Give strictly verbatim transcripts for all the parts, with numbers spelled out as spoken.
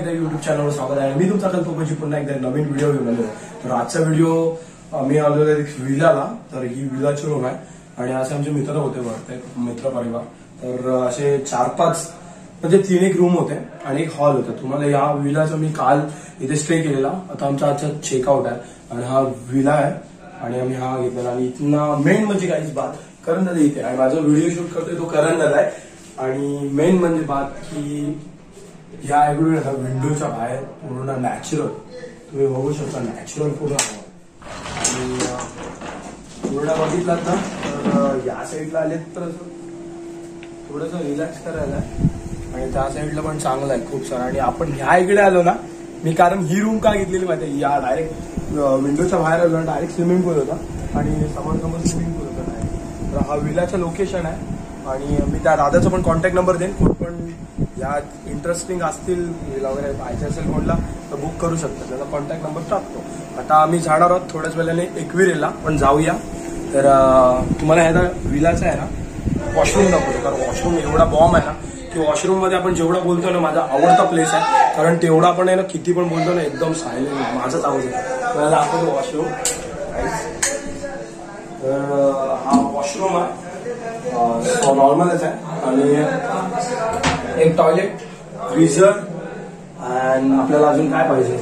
माझ्या युट्यूब चॅनलवर स्वागत आहे. मी तुमचा कल्पकोजी पुन्हा एकदा नवीन व्हिडिओ घेऊन आलो. तर आजचा व्हिडिओ मी आलो विलाला. तर ही विलाची रूम आहे आणि असे आमचे मित्र होते वरते मित्र परिवार. तर असे चार पाच म्हणजे तीन एक रूम होते आणि एक हॉल होता. तुम्हाला या विलाचा मी काल इथे स्टे केलेला. आता आमचा आजचा चेकआउट आहे आणि हा विला आहे आणि आम्ही हा घेतलेला. आणि इथनं मेन म्हणजे काहीच बात करण दादा इथे आणि माझा व्हिडिओ शूट करतोय तो करण दादा आहे. आणि मेन म्हणजे बात की या एवढ्या विंडोच्या बाहेर पूर्ण नॅचरल तुम्ही बघू शकता. नॅचरल पूर्ण आणि पूर्ण बघितलात ना तर या साईडला आलेत तर थोडस रिलॅक्स करायला आणि त्या साईडला पण चांगलं आहे खूप सारं. आणि आपण ह्या इकडे आलो ना मी कारण ही रूम का घेतलेली माहिती आहे. या डायरेक्ट विंडोच्या बाहेर आलो ना डायरेक्ट स्विमिंग पूल होता आणि समोर समोर स्विमिंग पूल होता डायरेक्ट. तर हा विलाचं लोकेशन आहे आणि मी त्या दादाचा पण कॉन्टॅक्ट नंबर देईन. कोण पण या इंटरेस्टिंग असतील विला वगैरे पाहिजे असेल कोणला तर बुक करू शकता. त्याचा कॉन्टॅक्ट नंबर टाकतो. आता आम्ही जाणार आहोत थोड्याच वेळाने एकविरेला पण जाऊया. तर तुम्हाला ह्याचा विलाचा आहे ना वॉशरूम दाखवतो. कारण वॉशरूम एवढा बॉम्ब आहे ना की वॉशरूम मध्ये आपण जेवढा बोलतो ना माझा आवडता प्लेस आहे. कारण तेवढा आपण आहे ना किती पण बोलतो ना एकदम सायलेंट माझाच आवाज आहे. मला दाखवतो वॉशरूम. तर हा वॉशरूम आहे नॉर्मलच आहे आणि एक टॉयलेट फ्रीझर आणि आपल्याला अजून काय पाहिजे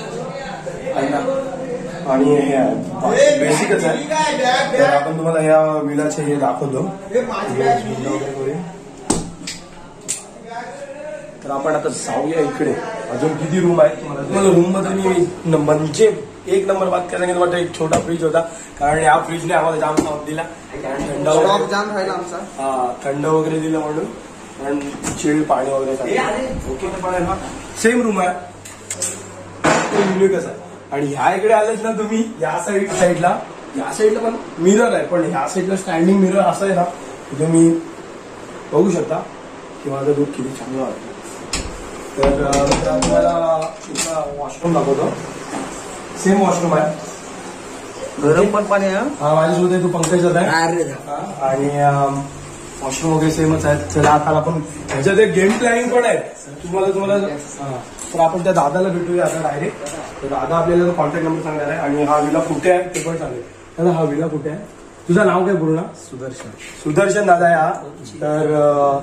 आणि हे बेसिकच आहे. तर आपण तुम्हाला या विलाचे हे दाखवतो. तर आपण आता जाऊया इकडे. अजून किती रूम आहेत तुम्हाला रूम मध्ये मी म्हणजे एक नंबर बात करायला सांगितलं वाटतं. एक छोटा फ्रीज होता कारण या फ्रीजने आम्हाला जाम साफ दिला. कारण थंड वगैरे जाम राहिला आमचा. हा थंड वगैरे दिलं म्हणून कारण चिळ पाणी वगैरे ओके. पण आहे ना सेम रूम आहे युनिकच आहे. आणि ह्या इकडे आलेच ना तुम्ही या साईड साईडला या साईडला पण मिरर आहे पण ह्या साईडला स्टँडिंग मिरर असं आहे ना तुम्ही बघू शकता की माझं दूध किती चांगलं वाटतं. तर तुम्हाला वॉशरूम दाखवतो. सेम वॉशरूम आहे गरम पण पाणी आहे. हा माझ्यासोबत आहे तू पंकजच आहे आणि वॉशरूम वगैरे सेमच आहेत. चला आता आपण ह्याच्यात एक गेम प्लॅनिंग पण आहे तुम्हाला तुम्हाला तर आपण त्या दादाला भेटूया आता डायरेक्ट. तर दादा आपल्याला कॉन्टॅक्ट नंबर सांगणार आहे आणि हा विला कुठे आहे ते पण सांगेल. दादा हा विला कुठे आहे तुझं नाव काय पूर्ण? सुदर्शन. सुदर्शन दादा आहे हा. तर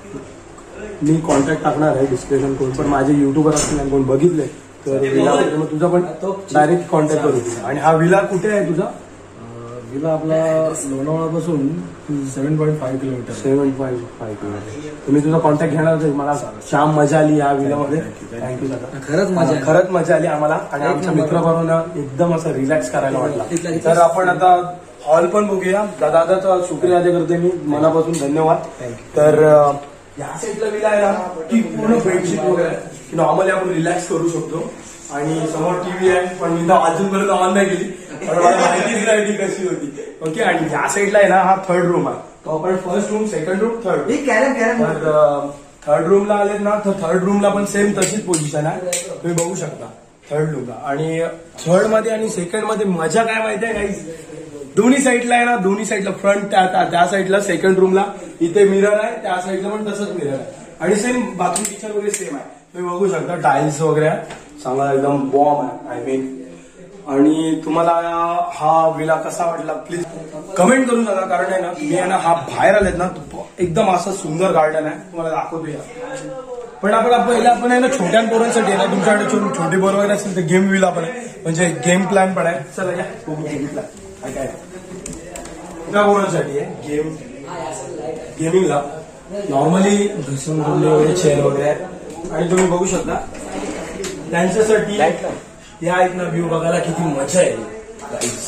मी कॉन्टॅक्ट टाकणार आहे डिस्क्रिप्शन कोण पण माझे युट्यूबर असतील आणि कोण बघितले तर विला मग तुझा पण डायरेक्ट कॉन्टॅक्ट करू. आणि हा विला कुठे आहे तुझा? विला आपला लोणावळापासून seven point five kilometre. Seven point five kilometre. तुम्ही तुझा कॉन्टॅक्ट घेणार असेल. मला श्याम मजा आली या विलामध्ये. थँक्यू दादा. खरंच मजा खरंच मजा आली आम्हाला आणि आमच्या मित्राबरोबर एकदम असं रिलॅक्स करायला वाटला. तर आपण आता हॉल पण बघूया. दादाचा शुक्रिया अदा करते मी मनापासून धन्यवाद. तर या साईडला विला आहे ना की पूर्ण बेडशीट वगैरे नॉर्मली आपण रिलॅक्स करू शकतो. आणि समोर टीव्ही आहे पण मी अजूनपर्यंत ऑन नाही केली पण मला माहितीच नाही ती कशी होती. ओके. आणि या साईडला आहे ना हा थर्ड रूम आहे. तो आपण first room second room third तर थर्ड रूमला आलेत ना तर थर्ड रूमला पण सेम तशीच पोझिशन आहे तुम्ही बघू शकता थर्ड रूमला. आणि थर्ड मध्ये आणि सेकंड मध्ये मजा काय माहिती आहे काही दोन्ही साईडला आहे ना दोन्ही साईडला फ्रंट त्या त्या साईडला सेकंड रूमला इथे मिरर आहे त्या साईडला पण तसंच मिरर आहे आणि सेम बाथरूम किचन वगैरे सेम आहे तुम्ही बघू शकता. टाईल्स वगैरे आहे चांगला एकदम बॉम्ब आहे आय मीन. आणि तुम्हाला हा विला कसा वाटला प्लीज कमेंट करून सांगा. कारण आहे ना तुम्ही आहे ना हा बाहेर आलेत ना एकदम असं सुंदर गार्डन आहे तुम्हाला दाखवतो. पण आपण पहिला आपण आहे ना छोट्या पोरांसाठी आहे ना तुमच्याकडे छोटे पोरं वगैरे असेल तर गेम विला पण आहे म्हणजे गेम प्लॅन पण आहे. चला या गेम प्लॅन काय काय त्या पोरांसाठी आहे गेम गेमिंगला नॉर्मली घसरून वगैरे चेअर वगैरे आहे आणि तुम्ही बघू शकता त्यांच्यासाठी या एक ना व्ह्यू बघायला किती मजा आहे गाईज.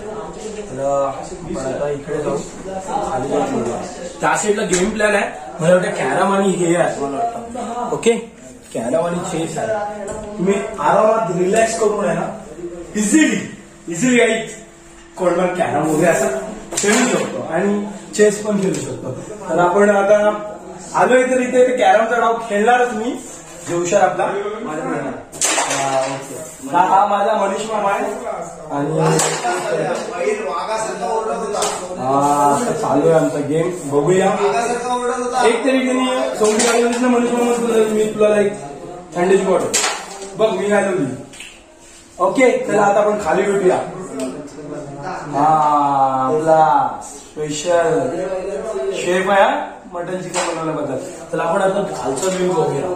आता इकडे जाऊ खाली जाऊ. त्या साईडला गेम प्लॅन आहे मला वाटतं कॅरम आणि हे आहे मला वाटतं. ओके कॅरम आणि चेस आहे. तुम्ही आरामात रिलॅक्स करून आहे ना इझिली इझिली गाईज कोण पण कॅरम वगैरे असं खेळू शकतो आणि चेस पण खेळू शकतो. तर आपण आता आलोय तर इथे कॅरमचा डाव खेळणारच मी जोशर आपला हा माझा मनीष मामा आहे आणि हा चालू आहे आमचा गेम बघूया. एक तरी त्यांनी सोमवार मनीष मामा मी तुला लाईक थंडीची बॉटल बघ मी काय लावली. ओके चला आता आपण खाली भेटूया. हा आपला स्पेशल शेफ आहे मटन चिकन बनवल्याबद्दल. चला आपण आता खालचा व्ह्यू बघूया.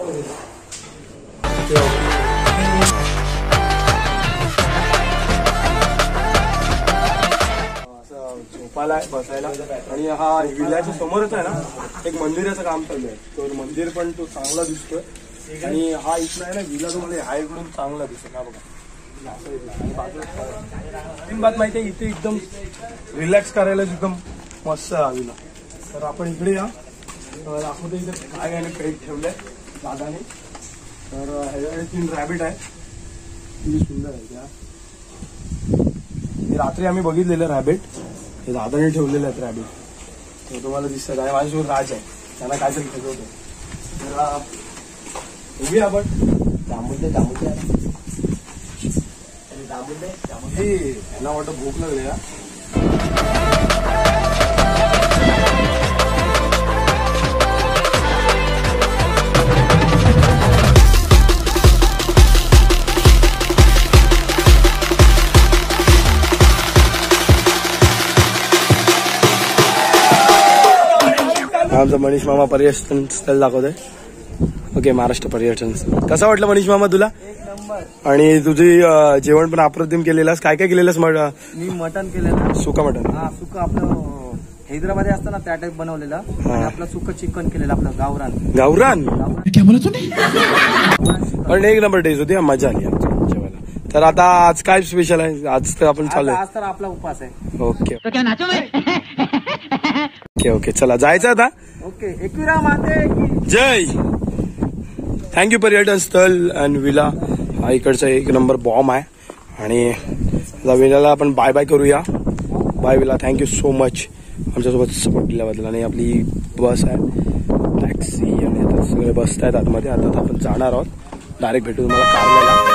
झोपाला बसायला आणि हा विल्याच्या समोरच आहे ना एक मंदिराचं काम चालू आहे. तर मंदिर पण तो चांगला दिसतोय आणि हा इथला आहे ना विला तुम्हाला हा इकडून चांगला दिसतो ना बघा. तीन बात माहिती आहे इथे एकदम रिलॅक्स करायला एकदम मस्त आहे हा विला. तर आपण इकडे या दाखवतो इथे काय आणि पेट ठेवलंय दादाने. तर ह्याच्याकडे तीन रॅबिट आहे किती सुंदर आहे त्या. रात्री आम्ही बघितलेलं रॅबिट हे दादाने ठेवलेले आहेत रॅबिट. तर तुम्हाला दिसतात आणि माझ्यासोबत राज आहे त्यांना काय तरी ठेवतो. तर बघूया आपण जांभूळ जांभूळ हे यांना वाटतं भूक लागली का. आमचा मनीष मामा पर्यटन स्थळ दाखवतोय. ओके महाराष्ट्र पर्यटन स्थळ. कसं वाटलं मनीष मामा तुला. आणि तुझी जेवण पण अप्रतिम केलेलं. काय काय केलेलंस. मी मटन केलेलं सुका मटन. हा सुका आपलं हैदराबादी असतं ना त्या टाईप बनवलेलं. आणि आपलं सुकं चिकन केलेलं आपलं गावरान. गावरान पण एक नंबर टेस्ट होती. मजा आली आमच्या जेवायला. तर आता आज काय स्पेशल आहे. आज तर आपण चालू आज तर आपला उपवास आहे. ओके ओके ओके चला जायचं आता. ओके एकविरा माते की जय. थँक्यू पर्यटन स्थळ आणि विला हा इकडचा एक नंबर बॉम्ब आहे. आणि विलाला आपण बाय बाय करूया. Bye villa thank you so much आमच्यासोबत सपोर्ट दिल्याबद्दल. आणि आपली बस आहे टॅक्सी आणि आता सगळे बसत आहेत आतमध्ये. आता आपण जाणार आहोत. डायरेक्ट भेटू तुम्हाला कारला.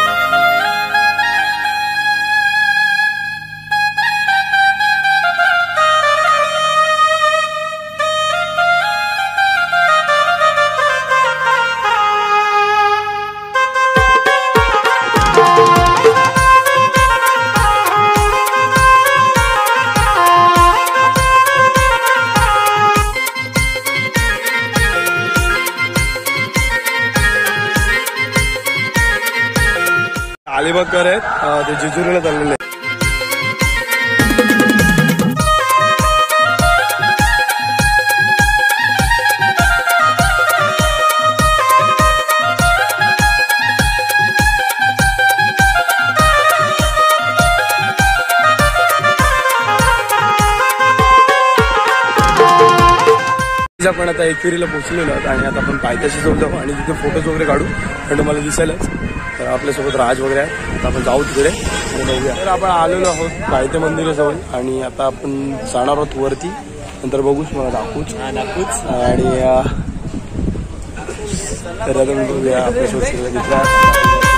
अलिबागकर आहेत ते जेजुरीला चाललेले. आपण आता एकविरीला पोहोचलेलो आहोत आणि आता आपण पायथ्याशी जाऊन जाऊ आणि तिथे फोटोज वगैरे काढू. पण तुम्हाला दिसेलच. तर आपल्यासोबत राज वगैरे आहे. आता आपण जाऊ तिकडे बघूया. तर आपण आलेलो आहोत पायथ्या मंदिराजवळ आणि आता आपण जाणार आहोत वरती. नंतर बघूच मला दाखवूच दाखवूच आणि तर आता बघूया आपल्यासोबत सगळं मित्र.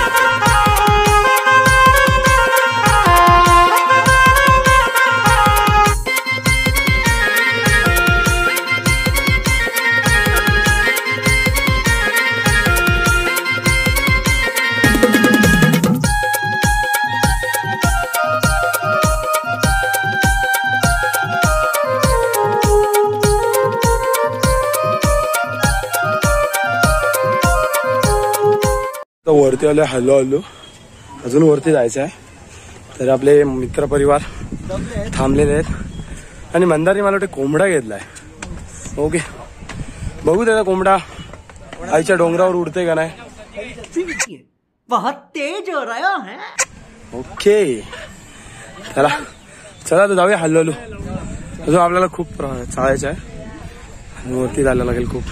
वरती आलो हल्लो हल्लो अजून वरती जायचं आहे. तर आपले मित्रपरिवार थांबलेले आहेत आणि मंदारने मला वाटतं कोंबडा घेतलाय. ओके बघू त्याचा कोंबडा आईच्या डोंगरावर उडते का नाही. बहुत तेज हो रहा है. ओके चला चला तर जाऊया हल्लो हल्लो. अजून आपल्याला खूप चालायचं आहे. वरती जायला लागेल खूप.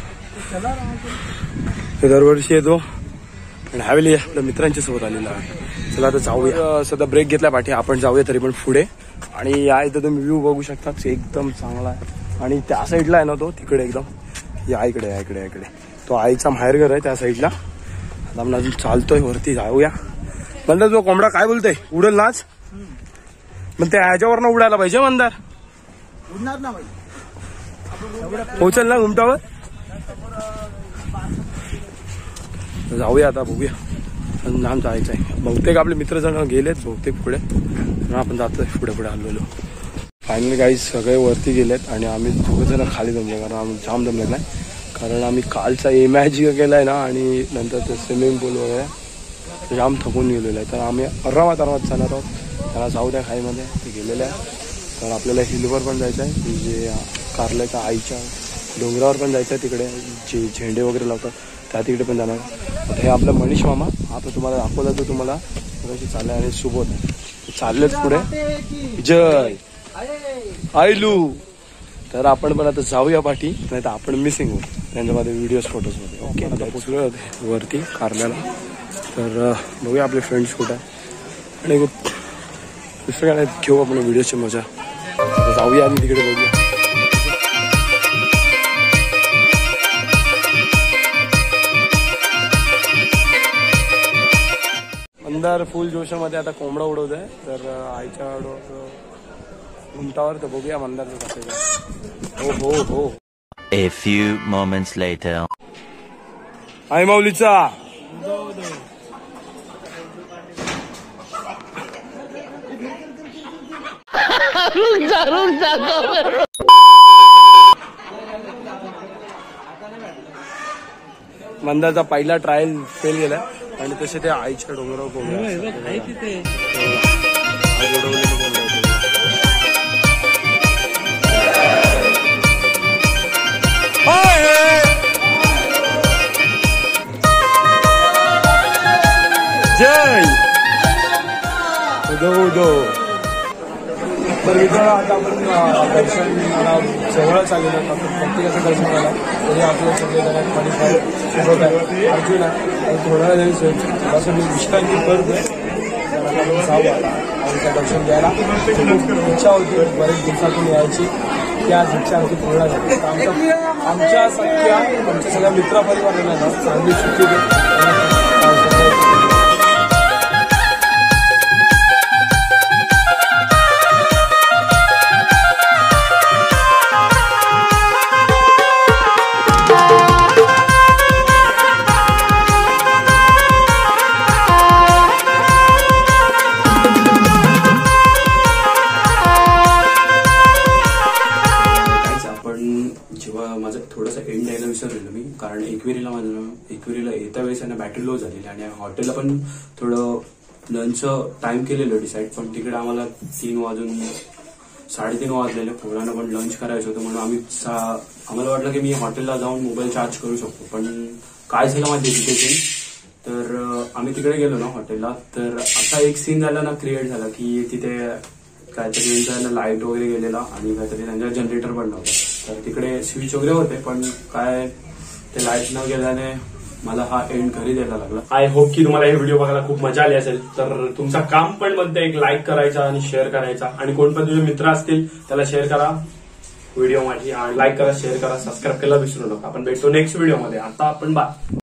दरवर्षी येतो पण ह्यावेळी आपल्या मित्रांच्या सोबत आलेला आहे. चला आता जाऊया. सध्या ब्रेक घेतला पाठी आपण जाऊया तरी पण पुढे. आणि या इथं तुम्ही व्ह्यू बघू शकता एकदम चांगला आहे. आणि त्या साईडला आहे ना तो तिकडे एकदम या इकडे या इकडे इकडे तो आईचा माहेरघर आहे त्या साईडला. आता आपण अजून चालतोय वरती जाऊया. मंदार जो कोंबडा काय बोलतोय उडल नाच. मग त्या ह्याच्यावरनं उडायला पाहिजे मंदार. उडणार ना पोचल ना घुमटावर. जाऊया आता, बघूया नाम जायचं आहे. बहुतेक आपले मित्र जण गेलेत बहुतेक पुढे, आपण जातोय पुढे पुढे आलेलो. फायनली काही सगळे वरती गेलेत आणि आम्ही दोघं जण खाली जमले, कारण आम्ही जाम जमले नाही. कारण आम्ही कालचा इमॅजिन केलाय ना आणि नंतर ते स्विमिंग पूल वगैरे जाम थकून गेलेलं आहे. तर आम्ही आरामात आरामात जाणार आहोत. त्याला जाऊ द्या खाईमध्ये ते गेलेलं आहे. तर आपल्याला हिलवर पण जायचं आहे, जे कारल्याच्या आईच्या डोंगरावर पण जायचं आहे. तिकडे जे झेंडे वगैरे लावतात त्या तिकडे पण जाणार. आता हे आपलं मनीष मामा, आता तुम्हाला दाखवला तर तुम्हाला कशी चाललं आणि सुबोध चाललेच पुढे. जय आयलू. तर आपण पण आता जाऊया पाठी, नाही तर आपण मिसिंग होऊ त्यांच्यामध्ये व्हिडिओज फोटोजमध्ये. ओके, आता पोचलो होते वरती कारल्याला. तर बघूया आपले फ्रेंड्स कुठे आहे आणि दुसरं काय नाही, घेऊ आपण व्हिडिओची मजा. जाऊया आणि तिकडे बघूया. मंदार फुल जोशामध्ये आता कोंबडा उडवत आहे. तर आईच्या घुमटावर तर बघूया मंदारचं कसं. हो हो हो. A few moments later. आई माऊलीचा मंदारचा पहिला ट्रायल फेल गेला आणि तसे ते आईच्या डोंगरावर कोंबड्या जय उदो उदो. तर मित्रांनो आता आपण दर्शन जवळच आलेलो आहोत. आपण प्रत्येकाचं दर्शन झालं तरी आपलं सगळे जण मनीषाई सोबत आहे, अर्जुन आहे. आणि थोड्या वेळ थोडासा मी विश्रांती करतोय. तर आता आपण जाऊ आता आमचं दर्शन घ्यायला. खूप इच्छा होती बरेच दिवसातून यायची, की आज इच्छा आमची पूर्ण झाली. आमच्या आमच्या सगळ्या आमच्या सगळ्या मित्रपरिवारांना ना चांगली सुट्टी दे. माझं थोडंसं एंड द्यायला विसरलेलो मी, कारण एकविरीला माझं एकविरीला येत्या वेळेस त्यांना बॅटरी लो झालेली आणि हॉटेलला पण थोडं लंचचं टाइम केलेलं डिसाईड, पण तिकडे आम्हाला तीन वाजून साडेतीन वाजलेले. पोरांना पण लंच करायचं होतं म्हणून आम्ही आम्हाला वाटलं की मी हॉटेलला जाऊन मोबाईल चार्ज करू शकतो. पण काय झालं माझ्या तिथे, तर आम्ही तिकडे गेलो ना हॉटेलला, तर असा एक सीन झाला ना क्रिएट झाला की तिथे काहीतरी त्यांचा लाईट वगैरे गेलेला आणि काहीतरी त्यांचा जनरेटर पण नव्हता. तर तिकडे स्विच वगैरे होते, पण काय ते लाईट न गेल्याने मला हा एंड घरी द्यायला लागला. आय होप की तुम्हाला हे व्हिडिओ बघायला खूप मजा आली असेल. तर तुमचा काम पण मध्ये एक लाईक करायचा आणि शेअर करायचा, आणि कोण पण तुझे मित्र असतील त्याला शेअर करा व्हिडिओ माझी, आणि लाईक करा, शेअर करा, सबस्क्राईब करायला विसरू नका. आपण भेटतो नेक्स्ट व्हिडिओमध्ये. आता आपण बाय.